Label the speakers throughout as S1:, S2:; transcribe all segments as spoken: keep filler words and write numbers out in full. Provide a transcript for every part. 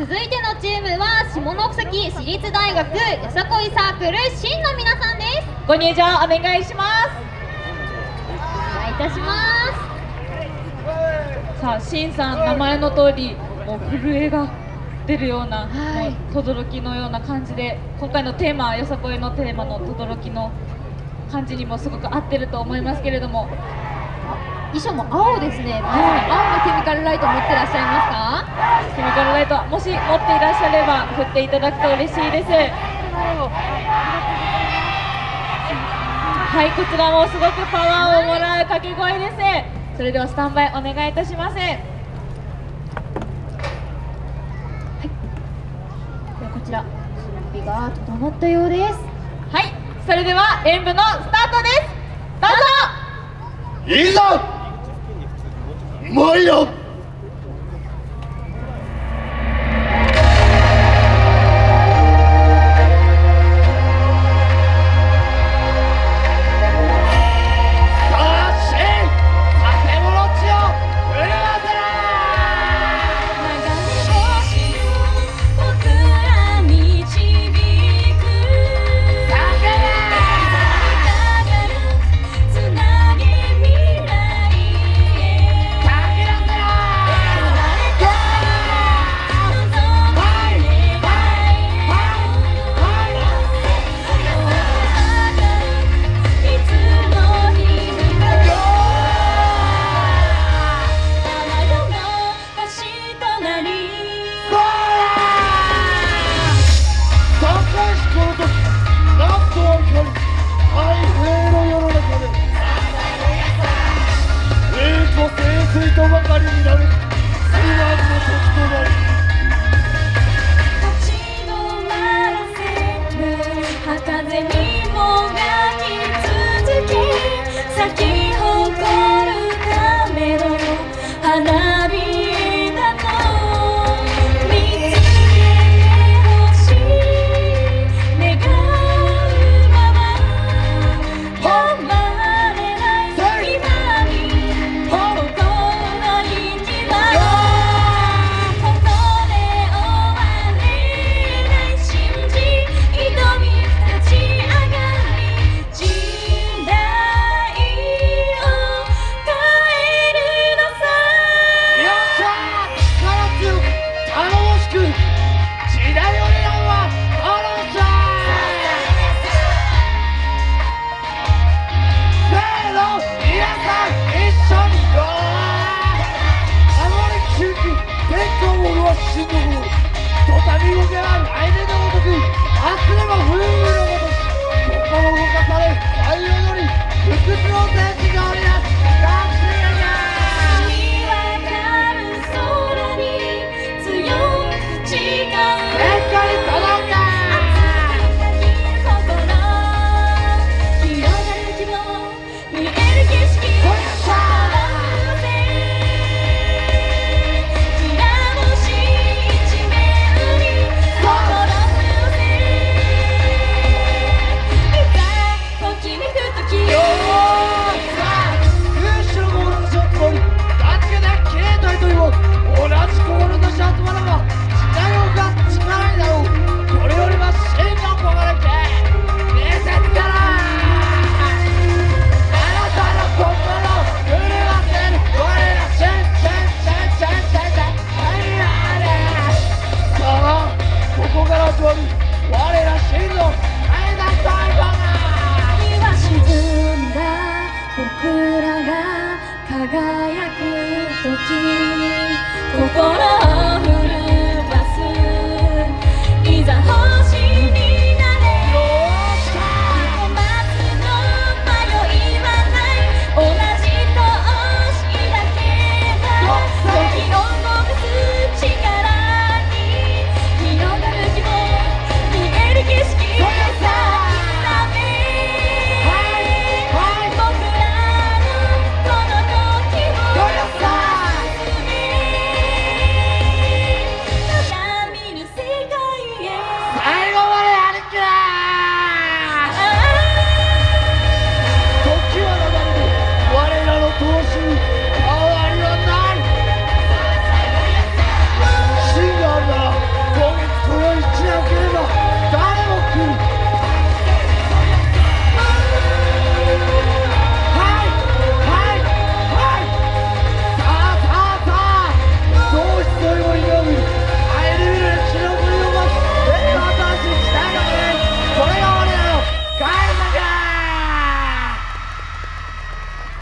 S1: 続いてのチームは下関市立大学よさこいサークル新の皆さんです。
S2: ご入場お願いします。
S1: お願いいたします。
S2: さあ、新さん、名前の通りもう震えが出るような、
S1: はい、
S2: もう轟のような感じで、今回のテーマ、よさこいのテーマの轟の感じにもすごく合ってると思いますけれども、
S1: 衣装も青ですね。皆さん、青のケミカルライト持ってらっしゃいますか？
S2: ケミカルライト、もし持っていらっしゃれば振っていただくと嬉しいです。はい、こちらもすごくパワーをもらう掛け声です。それではスタンバイお願いいたします。はい、
S1: ではこちら準備が整ったようです。
S2: はい、それでは演舞のスタートです。どうぞ。
S3: いざ参ろ。
S1: はい、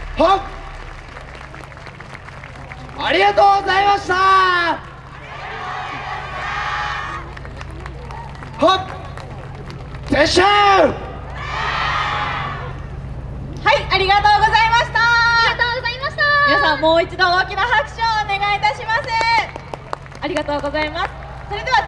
S3: はっありがとうございました。はっ撤収。
S2: はい、ありがとうございました。
S1: ありがとうございました。
S2: 皆さんもう一度大きな拍手をお願いいたします。ありがとうございます。それでは